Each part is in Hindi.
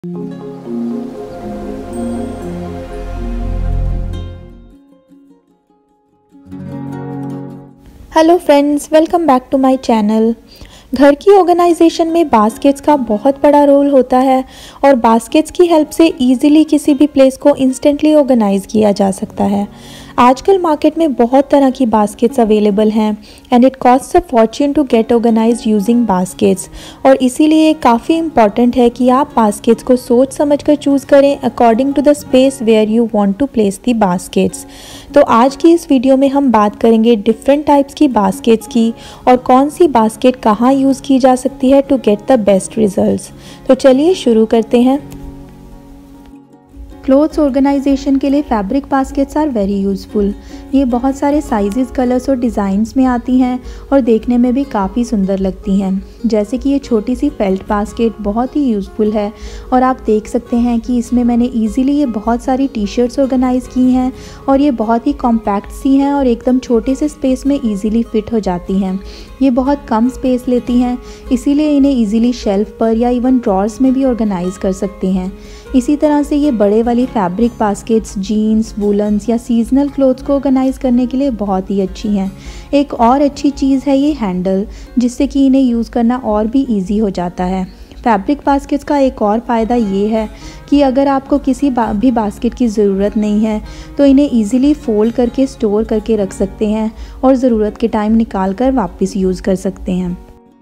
Hello friends, welcome back to my channel. घर की ऑर्गेनाइजेशन में बास्केट्स का बहुत बड़ा रोल होता है और बास्केट्स की हेल्प से इजीली किसी भी प्लेस को इंस्टेंटली ऑर्गेनाइज किया जा सकता है। आजकल मार्केट में बहुत तरह की बास्केट्स अवेलेबल हैं and it costs a fortune to get organised using baskets, और इसीलिए काफ़ी इम्पॉर्टेंट है कि आप बास्केट्स को सोच समझ कर चूज़ करें according to the space where you want to place the baskets. तो आज की इस वीडियो में हम बात करेंगे डिफरेंट टाइप्स की बास्केट्स की और कौन सी बास्केट कहाँ यूज़ की जा सकती है to get the best results. तो चलिए शुरू करते हैं। क्लोथ्स ऑर्गेनाइजेशन के लिए fabric baskets are very useful. ये बहुत सारे साइजेस, कलर्स और डिज़ाइंस में आती हैं और देखने में भी काफ़ी सुंदर लगती हैं। जैसे कि ये छोटी सी फेल्ट बास्केट बहुत ही यूज़फुल है और आप देख सकते हैं कि इसमें मैंने इजीली ये बहुत सारी टी शर्ट्स ऑर्गेनाइज़ की हैं और ये बहुत ही कॉम्पैक्ट सी हैं और एकदम छोटे से स्पेस में ईजिली फिट हो जाती हैं। ये बहुत कम स्पेस लेती हैं, इसीलिए इन्हें ईजिली शेल्फ पर या इवन ड्रॉर्स में भी ऑर्गेनाइज़ कर सकते हैं। इसी तरह से ये बड़े वाली फैब्रिक बास्केट्स जीन्स, वूलन्स या सीजनल क्लोथ्स को ऑर्गेनाइज़ करने के लिए बहुत ही अच्छी हैं। एक और अच्छी चीज़ है ये हैंडल, जिससे कि इन्हें यूज़ करना और भी ईजी हो जाता है। फैब्रिक बास्केट्स का एक और फ़ायदा ये है कि अगर आपको किसी भी बास्केट की ज़रूरत नहीं है तो इन्हें ईज़िली फ़ोल्ड करके स्टोर करके रख सकते हैं और ज़रूरत के टाइम निकाल कर वापस यूज़ कर सकते हैं।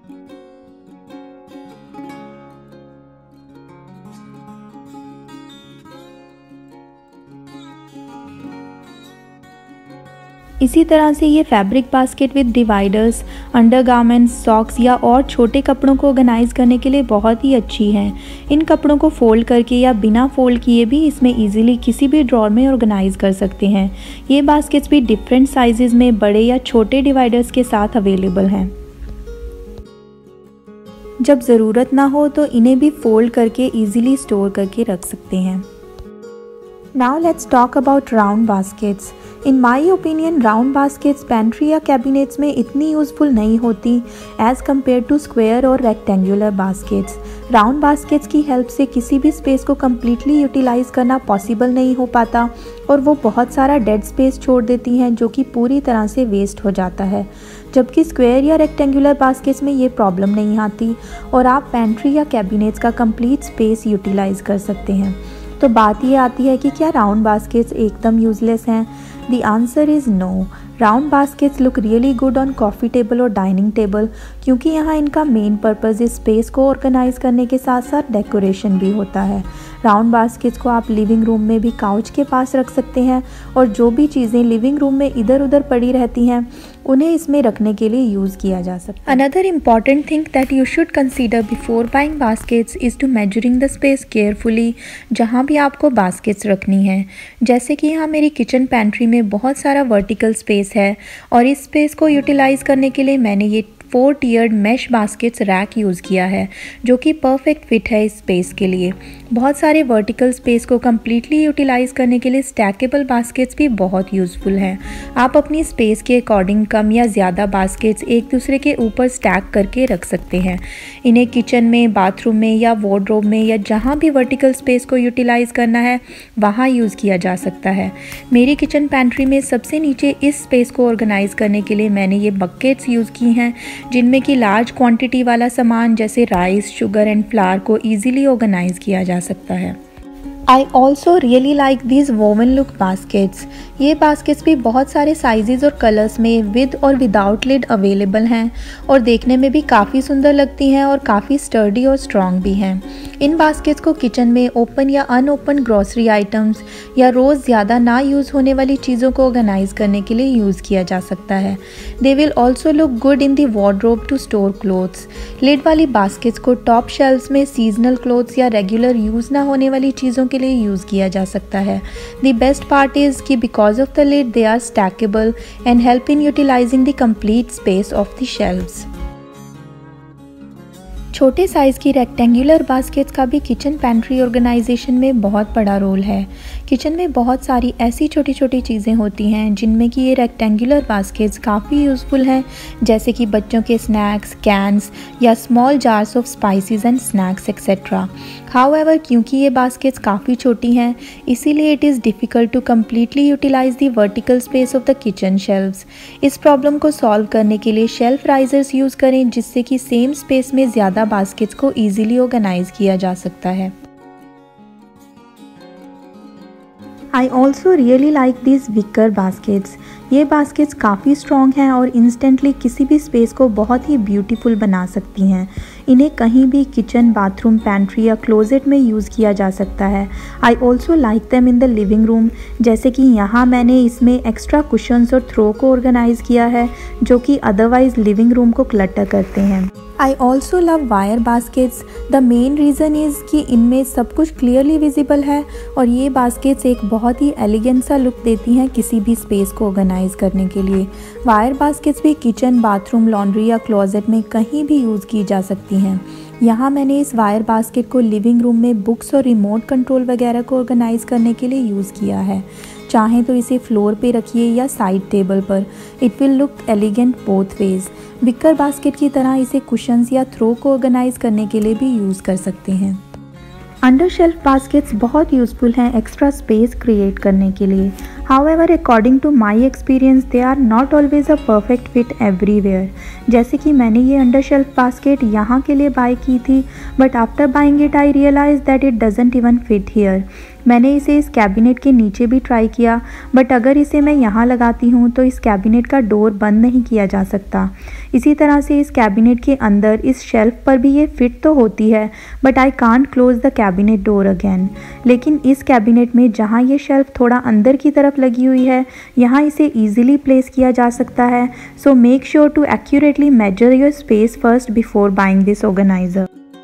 इसी तरह से ये fabric basket with dividers, undergarments, socks या और छोटे कपड़ों को ऑर्गेनाइज़ करने के लिए बहुत ही अच्छी है। इन कपड़ों को फोल्ड करके या बिना फोल्ड किए भी इसमें इजीली किसी भी ड्रॉर में ऑर्गेनाइज़ कर सकते हैं। ये बास्केट्स भी डिफरेंट साइजेस में बड़े या छोटे डिवाइडर्स के साथ अवेलेबल हैं। जब ज़रूरत ना हो तो इन्हें भी फोल्ड करके ईजिली स्टोर करके रख सकते हैं। Now let's talk about round baskets. In my opinion, round baskets pantry या कैबिनेट्स में इतनी यूज़फुल नहीं होती एज़ कम्पेयर टू स्क्वायर और रेक्टेंगुलर बास्केट्स। राउंड बास्केट्स की हेल्प से किसी भी स्पेस को कम्प्लीटली यूटिलाइज़ करना पॉसिबल नहीं हो पाता और वो बहुत सारा डेड स्पेस छोड़ देती हैं जो कि पूरी तरह से वेस्ट हो जाता है। जबकि स्क्वायर या रेक्टेंगुलर बास्केट्स में ये प्रॉब्लम नहीं आती और आप पेंट्री या कैबिनेट्स का कंप्लीट स्पेस यूटिलाइज़ कर सकते हैं। तो बात ये आती है कि क्या राउंड बास्केट्स एकदम यूज़लेस हैं? The answer is no. Round baskets look really good on coffee table और डाइनिंग टेबल, क्योंकि यहाँ इनका मेन पर्पज़ इस स्पेस को ऑर्गेनाइज़ करने के साथ साथ डेकोरेशन भी होता है। राउंड बास्केट्स को आप लिविंग रूम में भी काउच के पास रख सकते हैं और जो भी चीज़ें लिविंग रूम में इधर उधर पड़ी रहती हैं उन्हें इसमें रखने के लिए यूज़ किया जा सकता है। Another important thing that you should consider before buying baskets is to measuring the space carefully जहाँ भी आपको बास्केट्स रखनी है। जैसे कि यहाँ मेरी किचन पेंट्री में बहुत सारा वर्टिकल स्पेस है और इस स्पेस को यूटिलाइज़ करने के लिए मैंने ये 4 tiered mesh baskets rack use किया है जो कि परफेक्ट फिट है इस स्पेस के लिए। बहुत सारे वर्टिकल स्पेस को कम्प्लीटली यूटिलाइज़ करने के लिए स्टैकेबल बास्केट्स भी बहुत यूज़फुल हैं। आप अपनी स्पेस के अकॉर्डिंग कम या ज़्यादा बास्केट्स एक दूसरे के ऊपर स्टैक करके रख सकते हैं। इन्हें किचन में, बाथरूम में या वार्डरोब में या जहाँ भी वर्टिकल स्पेस को यूटिलाइज़ करना है वहाँ यूज़ किया जा सकता है। मेरी किचन पेंट्री में सबसे नीचे इस स्पेस को ऑर्गेनाइज़ करने के लिए मैंने ये बकेट्स यूज़ की हैं जिनमें कि लार्ज क्वांटिटी वाला सामान जैसे राइस, शुगर एंड फ्लावर को ईजिली ऑर्गेनाइज किया जा सकता है। I also really like these woven look baskets. ये बास्केट्स भी बहुत सारे साइजेस और कलर्स में विद और विदाउट लिड अवेलेबल हैं और देखने में भी काफ़ी सुंदर लगती हैं और काफ़ी स्टर्डी और स्ट्रॉन्ग भी हैं। इन बास्केट्स को किचन में ओपन या अनओपन ग्रॉसरी आइटम्स या रोज़ ज़्यादा ना यूज़ होने वाली चीज़ों को ऑर्गेनाइज करने के लिए यूज़ किया जा सकता है। They will also look good in the wardrobe to store clothes. Lid वाली बास्केट्स को टॉप शेल्फ्स में सीजनल क्लोथ्स या रेगुलर यूज़ ना होने वाली चीज़ों के लिए यूज़ किया जा सकता है। द बेस्ट पार्ट इज़ कि because of the lid they are stackable and help in utilising the complete space of the shelves. छोटे साइज़ की रेक्टेंगुलर बास्केट्स का भी किचन पेंट्री ऑर्गेनाइजेशन में बहुत बड़ा रोल है। किचन में बहुत सारी ऐसी छोटी छोटी चीज़ें होती हैं जिनमें कि ये रेक्टेंगुलर बास्केट्स काफ़ी यूज़फुल हैं, जैसे कि बच्चों के स्नैक्स, कैन्स या small jars of spices and snacks etcetera. However, क्योंकि ये बास्केट्स काफ़ी छोटी हैं, इसीलिए it is difficult to completely utilise the vertical space of the kitchen shelves. इस प्रॉब्लम को सॉल्व करने के लिए शेल्फ राइजर्स यूज़ करें, जिससे कि सेम स्पेस में ज़्यादा बास्केट्स को ईजिली ऑर्गेनाइज किया जा सकता है। I also really like these wicker baskets। ये बास्केट्स काफ़ी स्ट्रॉन्ग हैं और इंस्टेंटली किसी भी स्पेस को बहुत ही ब्यूटीफुल बना सकती हैं। इन्हें कहीं भी किचन, बाथरूम, पैंट्री या क्लोजेट में यूज़ किया जा सकता है। I also like them in the living room, जैसे कि यहाँ मैंने इसमें एक्स्ट्रा कुशन्स और थ्रो को ऑर्गेनाइज़ किया है, जो कि अदरवाइज़ लिविंग रूम को क्लटर करते हैं। I also love wire baskets. The main reason is कि इनमें सब कुछ क्लियरली विजिबल है और ये बास्केट्स एक बहुत ही एलिगेंट सा लुक देती हैं किसी भी स्पेस को ऑर्गेनाइज करने के लिए। वायर बास्केट्स भी किचन, बाथरूम, लॉन्ड्री या क्लोजेट में कहीं भी यूज़ की जा सकती हैं। यहाँ मैंने इस वायर बास्केट को लिविंग रूम में बुक्स और रिमोट कंट्रोल वगैरह को ऑर्गेनाइज करने के लिए यूज़ किया है। चाहें तो इसे फ्लोर पे रखिए या साइड टेबल पर, it will look elegant both ways. Wicker basket की तरह इसे कुशन्स या थ्रो को ऑर्गेनाइज करने के लिए भी यूज़ कर सकते हैं। अंडर शेल्फ बास्केट्स बहुत यूज़फुल हैं एक्स्ट्रा स्पेस क्रिएट करने के लिए। However, according to my experience, they are not always a perfect fit everywhere। जैसे कि मैंने ये अंडर शेल्फ बास्केट यहाँ के लिए बाय की थी, but after buying it I realise that it doesn't even fit here. मैंने इसे इस कैबिनेट के नीचे भी ट्राई किया, बट अगर इसे मैं यहाँ लगाती हूँ तो इस कैबिनेट का डोर बंद नहीं किया जा सकता। इसी तरह से इस कैबिनेट के अंदर इस शेल्फ पर भी ये फिट तो होती है, but I can't close the cabinet door again. लेकिन इस कैबिनेट में जहाँ ये शेल्फ थोड़ा अंदर की तरफ लगी हुई है, यहाँ इसे ईजिली प्लेस किया जा सकता है। So make sure to accurately measure your space first before buying this organiser.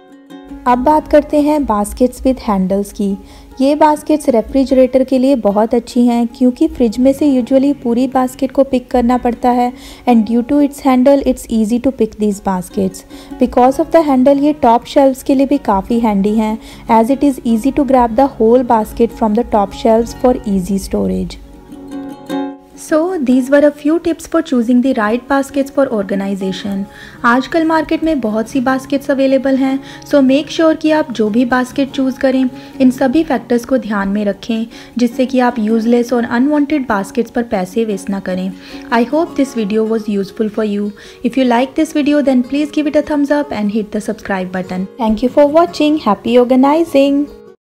अब बात करते हैं बास्केट्स विद हैंडल्स की। ये बास्केट्स रेफ्रिजरेटर के लिए बहुत अच्छी हैं, क्योंकि फ्रिज में से यूजुअली पूरी बास्केट को पिक करना पड़ता है and due to its handle it's easy to pick these baskets. Because of the handle ये टॉप शेल्व्स के लिए भी काफ़ी हैंडी हैं, as it is easy to grab the whole basket from the top shelves for easy storage. So these were a few tips for choosing the right baskets for organization। आजकल मार्केट में बहुत सी बास्केट्स अवेलेबल हैं, सो मेक श्योर कि आप जो भी बास्केट चूज़ करें इन सभी फैक्टर्स को ध्यान में रखें, जिससे कि आप यूजलेस और अनवांटेड बास्केट्स पर पैसे वेस्ट ना करें। I hope this video was useful for you. If you like this video then please give it a thumbs up and hit the subscribe button. Thank you for watching. Happy organising.